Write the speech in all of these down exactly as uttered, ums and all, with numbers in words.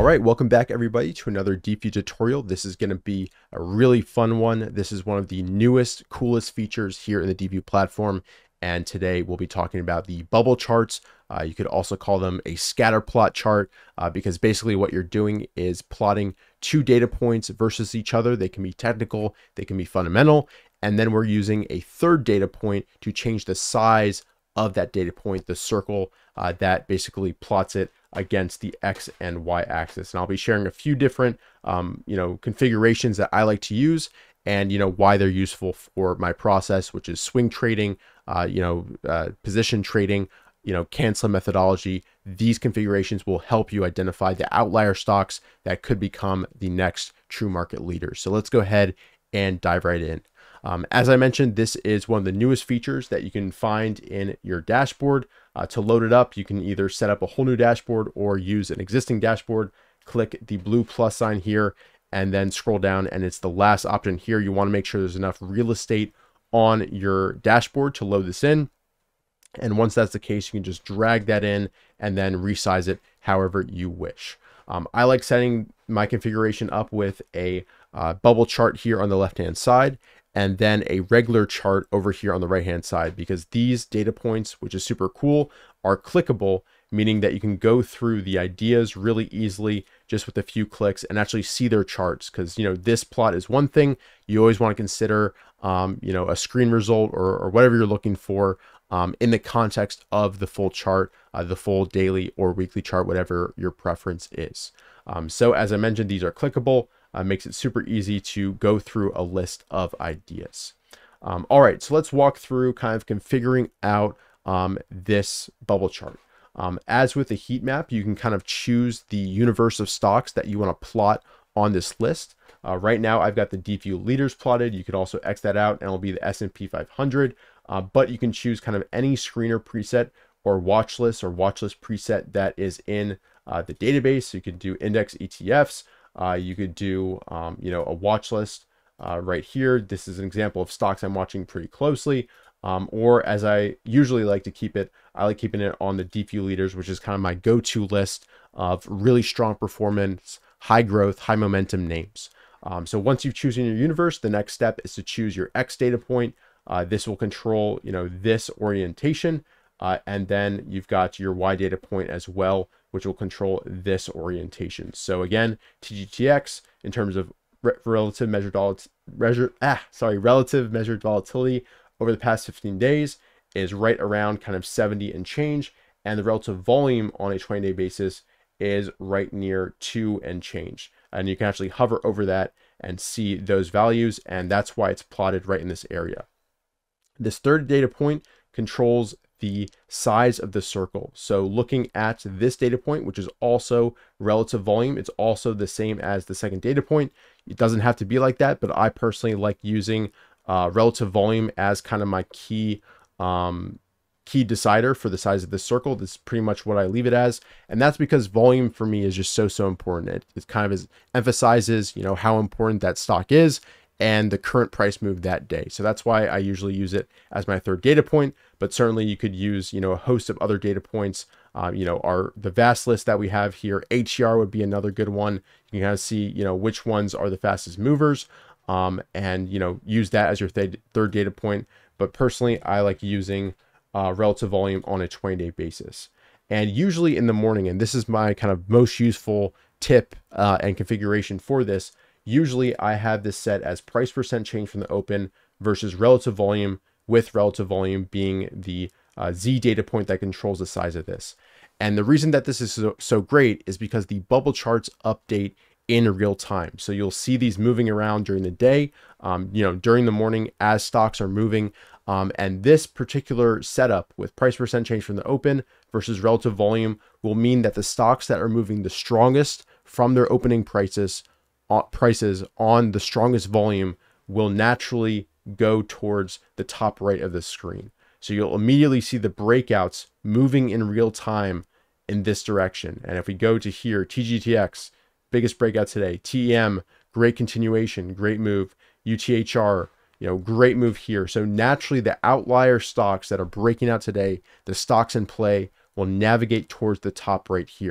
All right, welcome back everybody to another Deepvue tutorial. This is going to be a really fun one. This is one of the newest, coolest features here in the Deepvue platform. And today we'll be talking about the bubble charts. Uh, you could also call them a scatter plot chart uh, because basically what you're doing is plotting two data points versus each other. They can be technical, they can be fundamental. And then we're using a third data point to change the size of that data point, the circle uh, that basically plots it against the X and Y axis. And I'll be sharing a few different, um, you know, configurations that I like to use and, you know, why they're useful for my process, which is swing trading, uh, you know, uh, position trading, you know, canslim methodology. These configurations will help you identify the outlier stocks that could become the next true market leaders. So let's go ahead and dive right in. Um, as I mentioned, this is one of the newest features that you can find in your dashboard. Uh, to load it up, you can either set up a whole new dashboard or use an existing dashboard. Click the blue plus sign here and then scroll down, and it's the last option here. You want to make sure there's enough real estate on your dashboard to load this in. And once that's the case, you can just drag that in and then resize it however you wish. Um, I like setting my configuration up with a uh, bubble chart here on the left-hand side, and then a regular chart over here on the right hand side, because these data points, which is super cool, are clickable, meaning that you can go through the ideas really easily just with a few clicks and actually see their charts. Because, you know, this plot is one thing. You always want to consider, um, you know, a screen result or, or whatever you're looking for um, in the context of the full chart, uh, the full daily or weekly chart, whatever your preference is. Um, so as I mentioned, these are clickable. Uh, makes it super easy to go through a list of ideas. Um, all right, so let's walk through kind of configuring out um, this bubble chart. Um, as with the heat map, you can kind of choose the universe of stocks that you want to plot on this list. Uh, right now, I've got the Deepvue leaders plotted. You could also X that out and it'll be the S and P five hundred, uh, but you can choose kind of any screener preset or watch list or watch list preset that is in uh, the database. So you could do index E T Fs. Uh, you could do, um, you know, a watch list uh, right here. This is an example of stocks I'm watching pretty closely. Um, or as I usually like to keep it, I like keeping it on the Deepvue leaders, which is kind of my go-to list of really strong performance, high growth, high momentum names. Um, so once you've chosen your universe, the next step is to choose your X data point. Uh, this will control, you know, this orientation. Uh, and then you've got your Y data point as well, which will control this orientation. So again, T G T X in terms of re relative measured measure, ah, sorry, relative measured volatility over the past fifteen days is right around kind of seventy and change, and the relative volume on a twenty day basis is right near two and change. And you can actually hover over that and see those values, and that's why it's plotted right in this area. This third data point controls the size of the circle. So looking at this data point, which is also relative volume, it's also the same as the second data point. It doesn't have to be like that, but I personally like using uh, relative volume as kind of my key um, key decider for the size of this circle. This is pretty much what I leave it as. And that's because volume for me is just so, so important. It, it kind of is, emphasizes, you know, how important that stock is and the current price move that day. So that's why I usually use it as my third data point, but certainly you could use, you know, a host of other data points. Um, you know, our, the vast list that we have here, H E R would be another good one. You can kind of see, you know, which ones are the fastest movers um, and, you know, use that as your th third data point. But personally, I like using uh, relative volume on a twenty day basis. And usually in the morning, and this is my kind of most useful tip uh, and configuration for this, usually I have this set as price percent change from the open versus relative volume, with relative volume being the uh, Z data point that controls the size of this. And the reason that this is so, so great is because the bubble charts update in real time. So you'll see these moving around during the day, um, you know, during the morning as stocks are moving. Um, and this particular setup with price percent change from the open versus relative volume will mean that the stocks that are moving the strongest from their opening prices prices on the strongest volume will naturally go towards the top right of the screen. So you'll immediately see the breakouts moving in real time in this direction. And if we go to here, T G T X, biggest breakout today, T E M, great continuation, great move, U T H R, you know, great move here. So naturally the outlier stocks that are breaking out today, the stocks in play will navigate towards the top right here.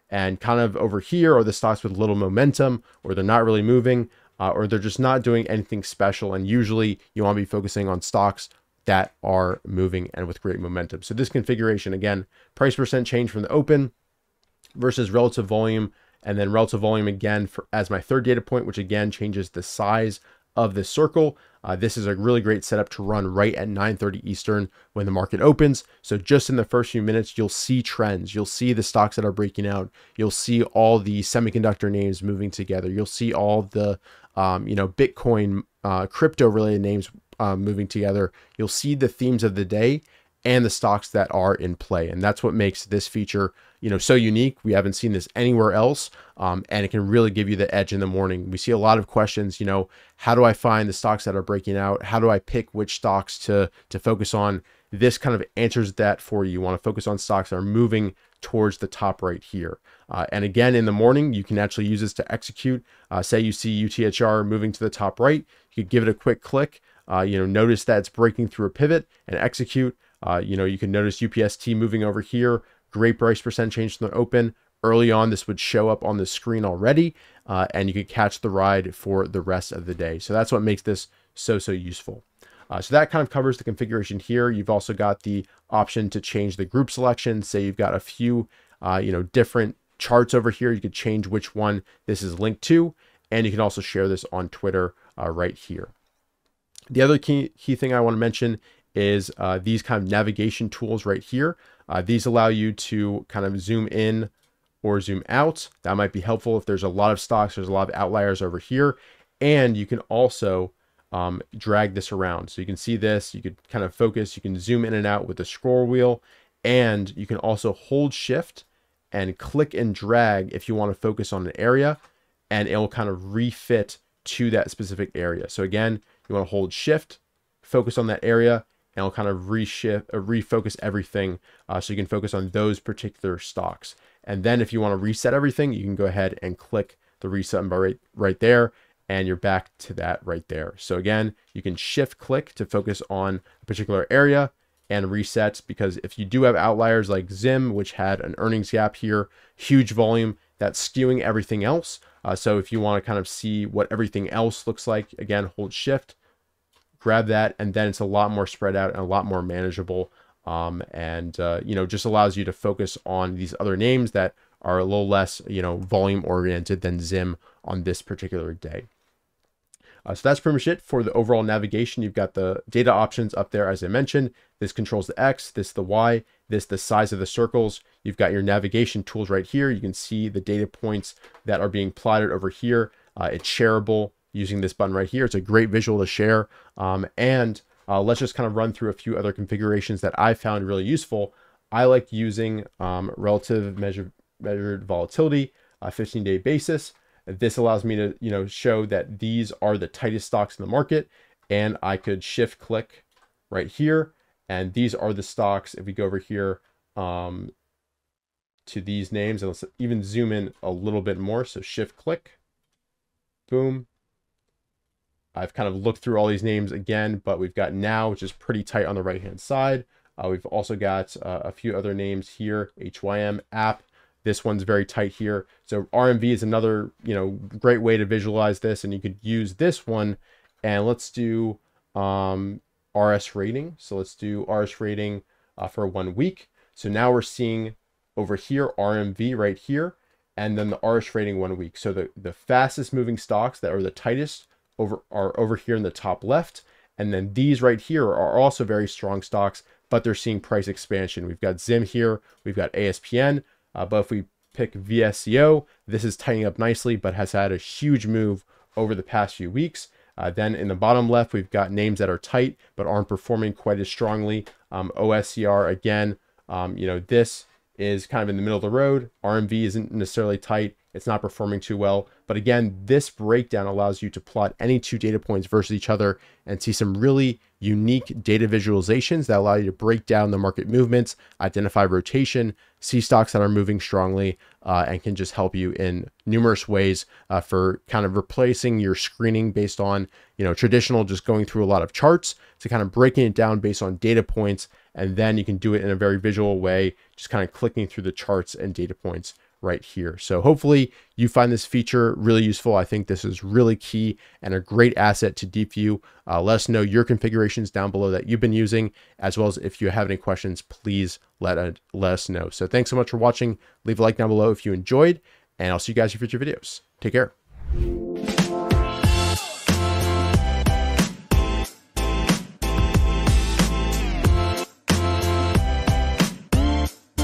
And kind of over here are the stocks with little momentum, or they're not really moving, uh, or they're just not doing anything special. And usually you want to be focusing on stocks that are moving and with great momentum. So this configuration, again, price percent change from the open versus relative volume, and then relative volume again for, as my third data point, which again changes the size of the circle. Uh, this is a really great setup to run right at nine thirty Eastern when the market opens. So just in the first few minutes, you'll see trends. You'll see the stocks that are breaking out. You'll see all the semiconductor names moving together. You'll see all the, um, you know, Bitcoin, uh, crypto related names uh, moving together. You'll see the themes of the day and the stocks that are in play. And that's what makes this feature, you know, so unique. We haven't seen this anywhere else. Um, and it can really give you the edge in the morning. We see a lot of questions, you know, how do I find the stocks that are breaking out? How do I pick which stocks to, to focus on? This kind of answers that for you. You want to focus on stocks that are moving towards the top right here. Uh, and again, in the morning, you can actually use this to execute. Uh, say you see U T H R moving to the top right, you could give it a quick click. Uh, you know, notice that it's breaking through a pivot and execute. Uh, you know, you can notice U P S T moving over here. Great price percent change from the open. Early on, this would show up on the screen already, uh, and you could catch the ride for the rest of the day. So that's what makes this so, so useful. Uh, so that kind of covers the configuration here. You've also got the option to change the group selection. Say you've got a few, uh, you know, different charts over here. You could change which one this is linked to, and you can also share this on Twitter uh, right here. The other key, key thing I want to mention is uh, these kind of navigation tools right here. Uh, these allow you to kind of zoom in or zoom out. That might be helpful if there's a lot of stocks, there's a lot of outliers over here. And you can also um, drag this around. So you can see this, you could kind of focus, you can zoom in and out with the scroll wheel, and you can also hold shift and click and drag if you want to focus on an area, and it will kind of refit to that specific area. So again, you want to hold shift, focus on that area, and it'll kind of reshift, uh, refocus everything uh, so you can focus on those particular stocks. And then if you want to reset everything, you can go ahead and click the reset button right, right there, and you're back to that right there. So again, you can shift click to focus on a particular area and resets, because if you do have outliers like Zim, which had an earnings gap here, huge volume, that's skewing everything else. Uh, so if you want to kind of see what everything else looks like, again, hold shift, grab that, and then it's a lot more spread out and a lot more manageable. Um, and, uh, you know, just allows you to focus on these other names that are a little less, you know, volume oriented than Zim on this particular day. Uh, so that's pretty much it for the overall navigation. You've got the data options up there, as I mentioned. This controls the X, this the Y, this the size of the circles. You've got your navigation tools right here. You can see the data points that are being plotted over here. Uh, it's shareable using this button right here. It's a great visual to share. Um, and uh, let's just kind of run through a few other configurations that I found really useful. I like using um, relative measure, measured volatility, a fifteen day basis. This allows me to, you know, show that these are the tightest stocks in the market, and I could shift click right here, and these are the stocks. If we go over here um, to these names, and let's even zoom in a little bit more. So shift click, boom. I've kind of looked through all these names again, but we've got Now, which is pretty tight on the right hand side. Uh, we've also got uh, a few other names here, H Y M, App. This one's very tight here. So R M V is another, you know, great way to visualize this. And you could use this one, and let's do um, R S rating. So let's do R S rating uh, for one week. So now we're seeing over here, R M V right here, and then the R S rating one week. So the, the fastest moving stocks that are the tightest over are over here in the top left. And then these right here are also very strong stocks, but they're seeing price expansion. We've got Zim here, we've got A S P N. Uh, but if we pick V S C O, this is tightening up nicely, but has had a huge move over the past few weeks. Uh, then in the bottom left, we've got names that are tight, but aren't performing quite as strongly. Um, O S C R, again, um, you know, this is kind of in the middle of the road. R M V isn't necessarily tight. It's not performing too well. But again, this breakdown allows you to plot any two data points versus each other and see some really unique data visualizations that allow you to break down the market movements, identify rotation, see stocks that are moving strongly, uh, and can just help you in numerous ways uh, for kind of replacing your screening based on, you know, traditional, just going through a lot of charts, to kind of breaking it down based on data points. And then you can do it in a very visual way, just kind of clicking through the charts and data points right here. So hopefully you find this feature really useful. I think this is really key and a great asset to Deepvue. Uh, let us know your configurations down below that you've been using, as well as if you have any questions, please let, uh, let us know. So thanks so much for watching. Leave a like down below if you enjoyed, and I'll see you guys in future videos. Take care.